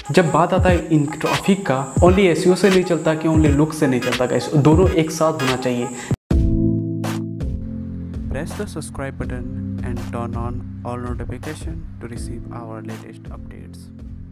जब बात आता है इन ट्रैफिक का, ओनली एसईओ से नहीं चलता कि ओनली लुक से नहीं चलता गाइस, दोनों एक साथ होना चाहिए। Press the subscribe button and turn on all notification to receive our latest updates.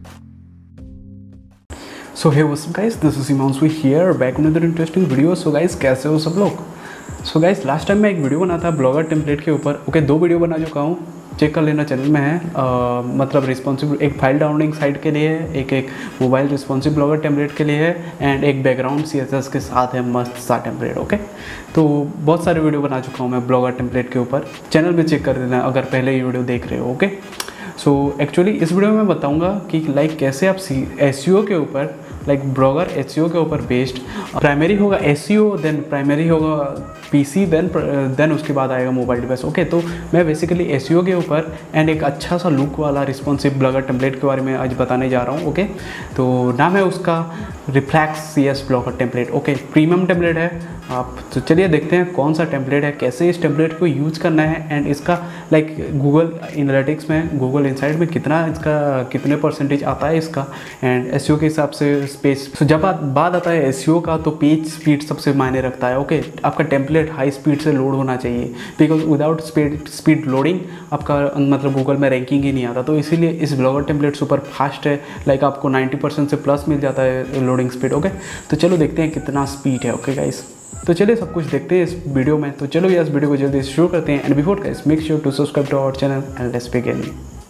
So hey what's up guys, this is Himanshu here back with another interesting video. So guys कैसे हो सब लोग? So guys last time मैं एक video बना था blogger template के ऊपर। ओके, 2 वीडियो बना चुका हूँ, चेक कर लेना, चैनल में है। मतलब रिस्पॉन्सिव एक फाइल डाउनलोडिंग साइट के लिए है, एक मोबाइल रिस्पॉन्सिव ब्लॉगर टेम्पलेट के लिए है, एंड एक बैकग्राउंड CSS के साथ है मस्त सा टेम्पलेट। ओके, तो बहुत सारे वीडियो बना चुका हूँ मैं ब्लॉगर टेम्पलेट के ऊपर, चैनल में चेक कर देना अगर पहले ये वीडियो देख रहे हो। ओके, सो एक्चुअली इस वीडियो में मैं बताऊँगा कि लाइक कैसे आप SEO के ऊपर, लाइक ब्लॉगर SEO के ऊपर बेस्ड, प्राइमरी होगा SEO, देन प्राइमरी होगा PC, देन उसके बाद आएगा मोबाइल डिवाइस। ओके, तो मैं बेसिकली SEO के ऊपर एंड एक अच्छा सा लुक वाला रिस्पॉन्सिव ब्लॉगर टेम्पलेट के बारे में आज बताने जा रहा हूँ। ओके, तो नाम है उसका reflex CS blogger template. Okay, premium template है आप, तो चलिए देखते हैं कौन सा टेम्पलेट है, कैसे इस टेम्पलेट को यूज़ करना है, एंड इसका लाइक गूगल एनालिटिक्स में, गूगल इनसाइट में कितना इसका कितने परसेंटेज आता है इसका, एंड SEO के हिसाब से स्पेस। तो जब बात आता है SEO का, तो पेज स्पीड सबसे मायने रखता है। ओके, आपका टेम्पलेट हाई स्पीड से लोड होना चाहिए, बिकॉज विदाउट स्पीड लोडिंग आपका मतलब गूगल में रैंकिंग ही नहीं आता। तो इसीलिए इस ब्लॉगर टेम्पलेट सुपर फास्ट है, लाइक आपको 90% से प्लस मिल जाता है लोडिंग स्पीड। ओके, तो चलो देखते हैं कितना स्पीड है। ओके गाइस, तो चलिए सब कुछ देखते हैं इस वीडियो में। तो चलो इस वीडियो को जल्दी शुरू करते हैं, and before guys make sure to subscribe to our channel and let's begin.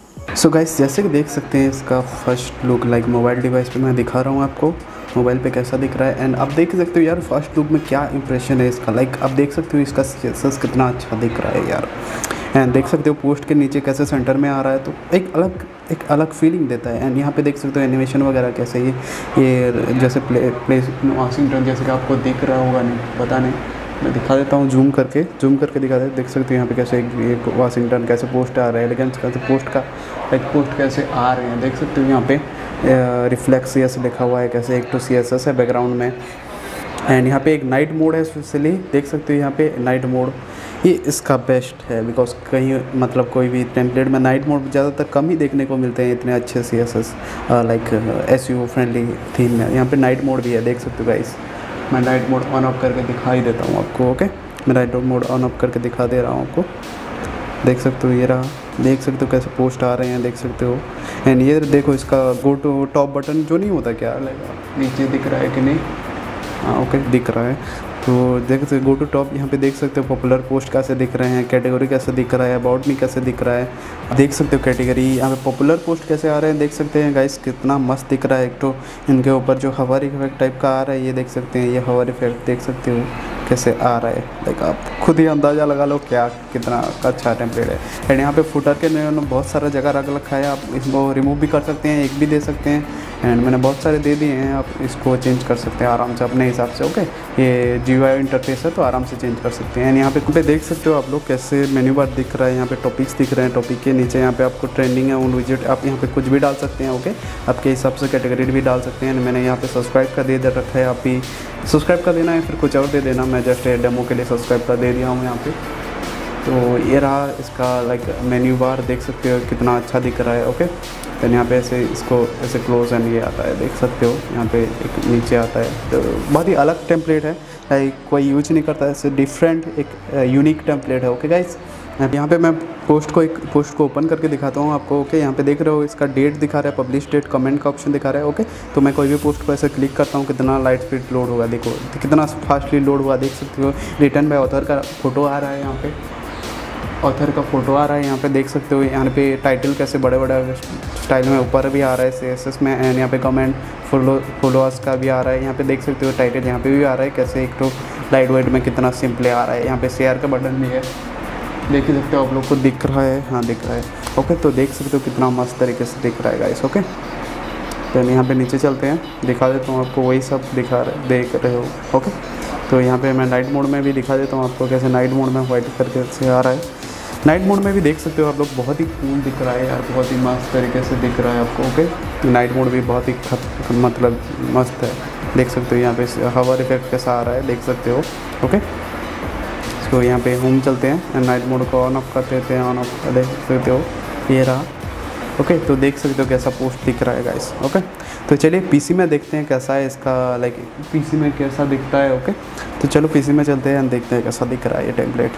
So guys जैसे कि देख सकते हैं इसका first look like mobile device पे मैं दिखा रहा हूँ आपको, मोबाइल पे कैसा दिख रहा है, एंड आप देख सकते हो यार फर्स्ट लुक में क्या इंप्रेशन है इसका। लाइक आप देख सकते हो इसका CSS कितना अच्छा दिख रहा है यार, एंड देख सकते हो पोस्ट के नीचे कैसे सेंटर में आ रहा है, तो एक अलग फीलिंग देता है। एंड यहाँ पे देख सकते हो एनिमेशन वगैरह कैसे ये जैसे प्लेस वाशिंगटन जैसे कि आपको दिख रहा होगा, नहीं पता नहीं, मैं दिखा देता हूँ जूम करके दिखा देता। देख सकते हो यहाँ पे कैसे एक वाशिंगटन कैसे पोस्ट आ रहा है, लेकिन कैसे पोस्ट का लाइक पोस्ट कैसे आ रहे हैं, देख सकते हो यहाँ पे रिफ्लेक्स CS लिखा हुआ है, कैसे एक तो CSS है बैकग्राउंड में, एंड यहाँ पे एक नाइट मोड है स्पेशली, देख सकते हो यहाँ पे नाइट मोड, ये इसका बेस्ट है बिकॉज कहीं मतलब कोई भी टेम्पलेट में नाइट मोड ज़्यादातर कम ही देखने को मिलते हैं इतने अच्छे CSS like SEO friendly theme में। यहाँ पे नाइट मोड भी है, देख सकते हो गाइस, मैं नाइट मोड ऑन ऑफ करके दिखाई देता हूँ आपको। ओके, मैं नाइट मोड ऑन ऑफ करके दिखा दे रहा हूँ आपको, देख सकते हो ये रहा, देख सकते हो कैसे पोस्ट आ रहे हैं, देख सकते हो। एंड ये देखो इसका गो टू टॉप बटन जो नहीं होता क्या, नीचे दिख रहा है कि नहीं, हाँ ओके दिख रहा है। तो देख सकते गो टू टॉप, यहाँ पे देख सकते हो पॉपुलर पोस्ट कैसे दिख रहे हैं, कैटेगरी कैसे दिख रहा है, अबाउट मी कैसे दिख रहा है, देख सकते हो कैटेगरी, यहाँ पे पॉपुलर पोस्ट कैसे आ रहे हैं, देख सकते हैं गाइस कितना मस्त दिख रहा है। एक तो इनके ऊपर जो हवर इफेक्ट टाइप का आ रहा है, ये देख सकते हैं, ये हवर इफेक्ट देख सकते हो कैसे आ रहा है, लाइक आप खुद ही अंदाज़ा लगा लो क्या कितना अच्छा टेम्पलेट है। एंड यहाँ पे फुटर के बहुत सारा जगह रख रखा है, आप इसको रिमूव भी कर सकते हैं, एक भी दे सकते हैं, एंड मैंने बहुत सारे दे दिए हैं, आप इसको चेंज कर सकते हैं आराम से अपने हिसाब से। ओके, ये GUI इंटरफेस है तो आराम से चेंज कर सकते हैं। एंड यहाँ पे देख सकते हो आप लोग कैसे मेन्यू बार दिख रहा है, यहाँ पे टॉपिक्स दिख रहे हैं, टॉपिक के नीचे यहाँ पे आपको ट्रेंडिंग है उन विजिट, आप यहाँ पे कुछ भी डाल सकते हैं। ओके, आपके हिसाब से कैटेगरी भी डाल सकते हैं। मैंने यहाँ पे सब्सक्राइब का दे रखा है, आप भी सब्सक्राइब कर देना है, फिर कुछ और दे देना, मैं जस्ट डेमो के लिए सब्सक्राइब कर दे दिया हूँ यहाँ पे। तो ये रहा इसका लाइक मेन्यू बार, देख सकते हो कितना अच्छा दिख रहा है। ओके, तो यहाँ पे ऐसे इसको ऐसे क्लोज एंड ये आता है, देख सकते हो यहाँ पे एक नीचे आता है। तो बहुत ही अलग टेम्पलेट है, लाइक कोई यूज नहीं करता, ऐसे डिफरेंट एक यूनिक टेम्पलेट है। ओके गाइस, यहाँ पे मैं पोस्ट को ओपन करके दिखाता हूँ आपको। ओके, यहाँ पे देख रहे हो इसका डेट दिखा रहा है, पब्लिश डेट, कमेंट का ऑप्शन दिखा रहा है। ओके, तो मैं कोई भी पोस्ट को ऐसे क्लिक करता हूँ, कितना लाइट स्पीड लोड होगा, देखो कितना फास्टली लोड हुआ, देख सकते हो। रिटर्न बाय ऑथर का फोटो आ रहा है, यहाँ पे ऑथर का फोटो आ रहा है, यहाँ पे देख सकते हो। यहाँ पे टाइटल कैसे बड़े बड़े स्टाइल में ऊपर भी आ रहा है CSS में, एंड यहाँ पे कमेंट फॉलोअर्स का भी आ रहा है, यहाँ पे देख सकते हो। टाइटल यहाँ पे भी आ रहा है कैसे, एक तो लाइट वेट में कितना सिंपली आ रहा है। यहाँ पे शेयर का बटन भी है, देख ही सकते हो आप लोग को दिख रहा है, हाँ दिख रहा है। ओके, तो देख सकते हो कितना मस्त तरीके से दिख रहा है गाइस। ओके, तो यहाँ पे नीचे चलते हैं, दिखा देता हूँ आपको, वही सब देख रहे हो। ओके, तो यहाँ पे मैं नाइट मोड में भी दिखा देता हूँ आपको कैसे नाइट मोड में वाइट करके से आ रहा है। नाइट मोड में भी देख सकते हो आप लोग, बहुत ही कूल दिख रहा है यार, बहुत ही मस्त तरीके से दिख रहा है आपको। ओके, नाइट मोड भी बहुत ही मतलब मस्त है, देख सकते हो यहाँ पे हवर इफेक्ट कैसा आ रहा है, देख सकते हो। ओके, तो यहाँ पे होम चलते हैं, नाइट मोड को ऑन ऑफ कर देते हैं, ऑन ऑफ देख सकते हो, ये रहा ओके। तो देख सकते हो कैसा पोस्ट दिख रहा है गाइस। ओके, तो चलिए पीसी में देखते हैं कैसा है इसका, लाइक पीसी में कैसा दिखता है। ओके, तो चलो पीसी में चलते हैं, देखते हैं कैसा दिख रहा है ये template.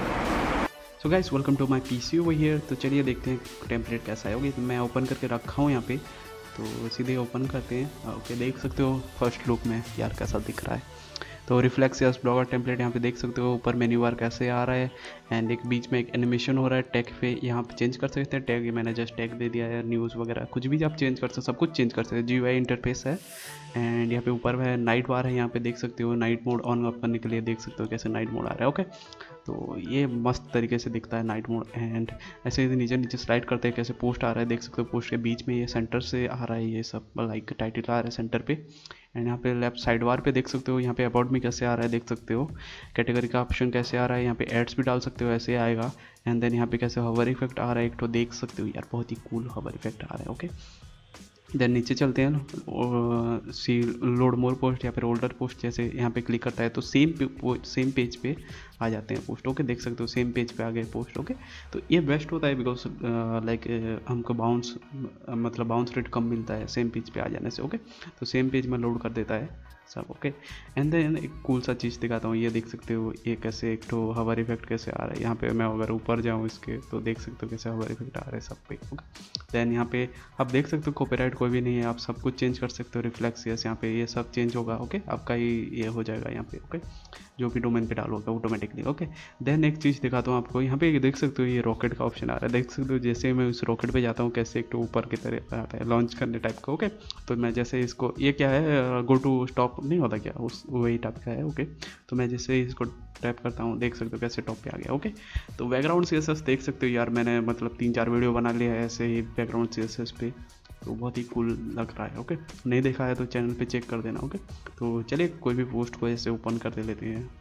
So guys, welcome to my PC over here. तो चलिए देखते हैं टेम्पलेट कैसा है। ओके, तो मैं ओपन करके रखा हूँ यहाँ पे, तो सीधे ओपन करते हैं। ओके, देख सकते हो फर्स्ट लुक में यार कैसा दिख रहा है। तो रिफ्लेक्सियस ब्लॉगर टेम्पलेट यहाँ पे देख सकते हो, ऊपर मेन्यू बार कैसे आ रहा है एंड एक बीच में एक एनिमेशन हो रहा है। टैग पे यहाँ पे चेंज कर सकते हैं, टैग मैंने जस्ट टैग दे दिया है, न्यूज़ वगैरह कुछ भी आप चेंज कर सकते हो, सब कुछ चेंज कर सकते हैं। GUI इंटरफेस है एंड यहाँ पे ऊपर है नाइट बार है, यहाँ पे देख सकते हो नाइट मोड ऑन ऑफ करने के लिए देख सकते हो कैसे नाइट मोड आ रहा है। ओके, तो ये मस्त तरीके से दिखता है नाइट मोड। एंड ऐसे नीचे नीचे स्लाइड करते हैं कैसे पोस्ट आ रहा है, देख सकते हो पोस्ट के बीच में ये सेंटर से आ रहा है, ये सब लाइक टाइटल आ रहा है सेंटर पे। एंड यहाँ पे लेफ्ट साइड बार पे देख सकते हो, यहाँ पे अबाउट में कैसे आ रहा है देख सकते हो, कैटेगरी का ऑप्शन कैसे आ रहा है, यहाँ पे एड्स भी डाल सकते हो, ऐसे आएगा। एंड देन यहाँ पे कैसे हवर इफेक्ट आ रहा है एक तो देख सकते हो यार, बहुत ही कूल हवर इफेक्ट आ रहा है। ओके, देन नीचे चलते हैं, सी लोड मोर पोस्ट या फिर ओल्डर पोस्ट, जैसे यहाँ पे क्लिक करता है तो सेम पेज पे आ जाते हैं पोस्ट। ओके, देख सकते हो सेम पेज पे आ गए पोस्ट। ओके, तो ये बेस्ट होता है बिकॉज लाइक हमको बाउंस मतलब बाउंस रेट कम मिलता है सेम पेज पे आ जाने से। ओके, तो सेम पेज में लोड कर देता है सब। ओके, एंड देन एक कूल सा चीज़ दिखाता हूँ, ये देख सकते हो ये कैसे एक तो हवर इफेक्ट कैसे आ रहा है। यहाँ पे मैं अगर ऊपर जाऊँ इसके तो देख सकते हो कैसे हवर इफेक्ट आ रहा है सब पे। ओके, देन यहाँ पे आप देख सकते हो कॉपीराइट कोई भी नहीं है, आप सब कुछ चेंज कर सकते हो। रिफ्लेक्सियस यहाँ पे ये सब चेंज होगा। ओके, आपका ही ये हो जाएगा यहाँ पे। ओके, जो भी डोमेन पे डालोगे ऑटोमेटिकली। ओके, देन एक चीज़ दिखाता हूँ आपको, यहाँ पे देख सकते हो ये रॉकेट का ऑप्शन आ रहा है, देख सकते हो जैसे मैं उस रॉकेट पे जाता हूँ कैसे एक तो ऊपर की तरह आता है लॉन्च करने टाइप का। ओके, तो मैं जैसे इसको, ये क्या है गो टू स्टॉप नहीं होता क्या, उस वही टाइप का है। ओके, तो मैं जैसे इसको टैप करता हूँ देख सकते हो कैसे टॉप पे आ गया। ओके, तो बैकग्राउंड CSS देख सकते हो यार, मैंने मतलब 3-4 वीडियो बना लिया है ऐसे ही बैकग्राउंड CSS पे, तो बहुत ही कूल लग रहा है। ओके, नहीं देखा है तो चैनल पे चेक कर देना। ओके, तो चलिए कोई भी पोस्ट को ऐसे ओपन कर दे लेते हैं।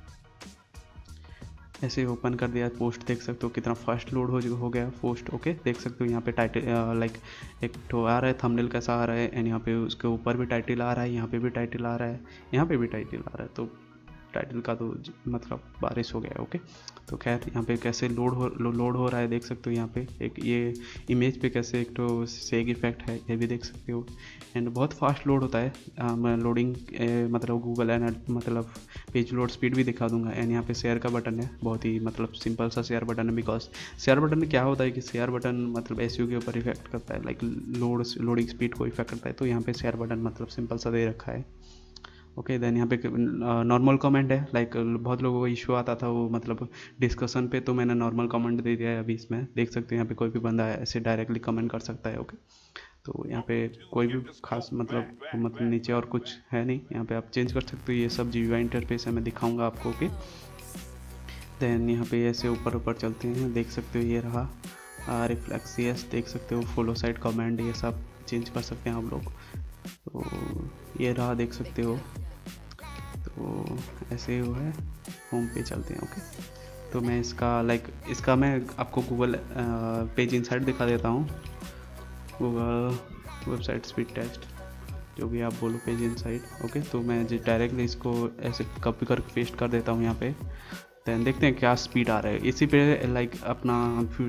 ऐसे ओपन कर दिया पोस्ट, देख सकते हो कितना फास्ट लोड हो गया पोस्ट। ओके, देख सकते हो यहाँ पे टाइटल लाइक एक तो आ रहा है थंबनेल कैसा आ रहा है एंड यहाँ पे उसके ऊपर भी टाइटल आ रहा है, यहाँ पे भी टाइटल आ रहा है, यहाँ पे भी टाइटल आ रहा है। तो टाइटल का तो मतलब बारिश हो गया। ओके, तो खैर यहाँ पे कैसे लोड हो रहा है देख सकते हो, यहाँ पे एक ये इमेज पे कैसे एक तो सेग इफेक्ट है ये भी देख सकते हो। एंड बहुत फास्ट लोड होता है, लोडिंग मतलब गूगल एंड मतलब पेज लोड स्पीड भी दिखा दूंगा। एंड यहाँ पे शेयर का बटन है, बहुत ही मतलब सिंपल सा शेयर बटन है, बिकॉज शेयर बटन में क्या होता है कि शेयर बटन मतलब SEO के ऊपर इफेक्ट करता है, लाइक लोडिंग स्पीड को इफेक्ट करता है, तो यहाँ पे शेयर बटन मतलब सिंपल सा दे रखा है। ओके, देन यहाँ पे नॉर्मल कमेंट है, लाइक बहुत लोगों को इशू आता था वो मतलब डिस्कशन पे, तो मैंने नॉर्मल कमेंट दे दिया है अभी इसमें, देख सकते हैं यहाँ पे कोई भी बंदा ऐसे डायरेक्टली कमेंट कर सकता है। ओके, तो यहाँ पे कोई भी खास मतलब नीचे और कुछ है नहीं, यहाँ पे आप चेंज कर सकते हो, ये सब GUI इंटरफेस है, मैं दिखाऊंगा आपको। ओके, देन यहाँ पे ऐसे ऊपर चलते हैं, देख सकते हो ये रहा रिफ्लेक्सियस, देख सकते हो फॉलो साइड कमेंट, ये सब चेंज कर सकते हैं आप लोग। तो ये रहा देख सकते हो, तो ऐसे वो है, होम पे चलते हैं। ओके, तो मैं इसका मैं आपको गूगल पेज इनसाइड दिखा देता हूँ, गूगल वेबसाइट स्पीड टेस्ट जो भी आप बोलो पेज इनसाइड। ओके, तो मैं डायरेक्टली इसको ऐसे कॉपी करके पेस्ट कर देता हूँ यहाँ पे, देन देखते हैं क्या स्पीड आ रहा है। इसी पे लाइक अपना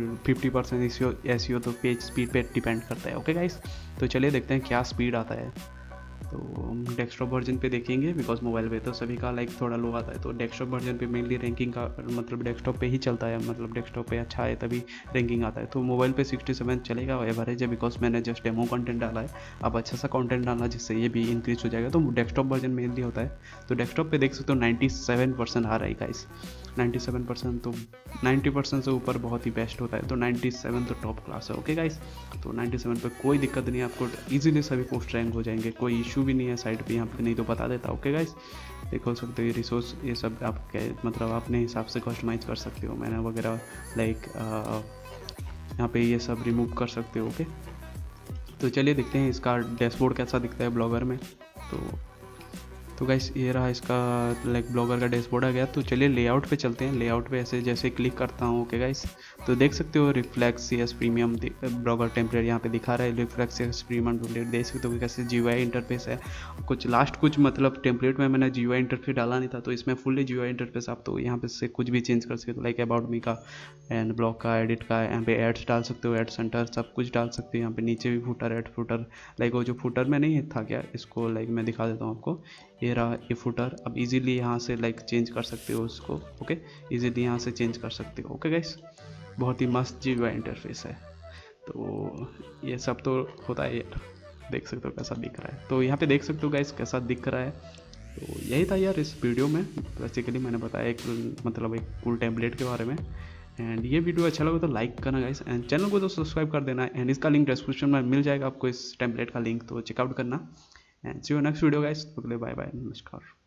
50% SEO तो पेज स्पीड पे डिपेंड करता है। ओके गाइस, तो चलिए देखते हैं क्या स्पीड आता है। तो हम डेस्कटॉप वर्जन पे देखेंगे, बिकॉज मोबाइल पे तो सभी का लाइक थोड़ा लो आता है, तो डेस्कटॉप वर्जन पे मेनली रैंकिंग का मतलब डेस्कटॉप पे ही चलता है, मतलब डेस्कटॉप पे अच्छा है तभी रैंकिंग आता है। तो मोबाइल पे 67 चलेगा एवरेज है, बिकॉज मैंने जस्ट डेमो कंटेंट डाला है, अब अच्छा सा कंटेंट डालना जिससे ये भी इंक्रीज हो जाएगा, तो डेस्कटॉप वर्जन मेनली होता है। तो डेस्कटॉप पे देख सकते हो 97% आ रहा है गाइस, 97%, तो 90% से ऊपर बहुत ही बेस्ट होता है, तो 97 तो टॉप क्लास है। ओके गाइस, तो 97 पे कोई दिक्कत नहीं है, आपको इजीली सभी पोस्ट रैंक हो जाएंगे, कोई इशू भी नहीं है साइट पे, यहाँ पे नहीं तो बता देता। ओके गाइस, देखो सकते हो ये रिसोर्स, ये सब आप मतलब अपने हिसाब से कस्टमाइज कर सकते हो, मैंने वगैरह लाइक यहाँ पे ये सब रिमूव कर सकते हो। ओके, तो चलिए देखते हैं इसका डैशबोर्ड कैसा दिखता है ब्लॉगर में। तो गाइस ये रहा इसका लाइक ब्लॉगर का डैशबोर्ड आ गया। तो चलिए लेआउट पे चलते हैं। लेआउट पे ऐसे जैसे क्लिक करता हूँ ओके गाइस, तो देख सकते हो reflex CS premium blogger template यहाँ पे दिखा रहा है। रिफ्लेक्स सीएस प्रीमियम टेम्पलेट देख सकते हो कैसे जीयूआई इंटरफेस है। कुछ मतलब टेम्पलेट में मैंने जीयूआई इंटरफेस डाला नहीं था, तो इसमें फुल्ली जीयूआई इंटरफेस आप तो यहाँ पे से कुछ भी चेंज कर सकते हो, लाइक अबाउट मी का एंड ब्लॉग का, एडिट का, यहाँ पे एड्स डाल सकते हो, एड सेंटर सब कुछ डाल सकते हो। यहाँ पे नीचे भी फुटर, एड फुटर, लाइक वो जो फुटर में नहीं था क्या, इसको लाइक मैं दिखा देता हूँ आपको। ये रहा ये फुटर। अब इजीली यहाँ से लाइक चेंज कर सकते हो उसको। ओके, इजीली यहाँ से चेंज कर सकते हो। ओके गाइस, बहुत ही मस्त जीयूआई इंटरफेस है। तो ये सब तो होता है यार, देख सकते हो कैसा दिख रहा है। तो यहाँ पे देख सकते हो गाइस कैसा दिख रहा है। तो यही था यार इस वीडियो में। बेसिकली मैंने बताया एक मतलब एक कूल टेम्पलेट के बारे में। एंड ये वीडियो अच्छा लगा तो लाइक करना गाइस, एंड चैनल को तो सब्सक्राइब कर देना। एंड इसका लिंक डिस्क्रिप्शन में मिल जाएगा आपको, इस टेम्पलेट का लिंक, तो चेकआउट करना। And see you next video guys. Bye bye, नमस्कार।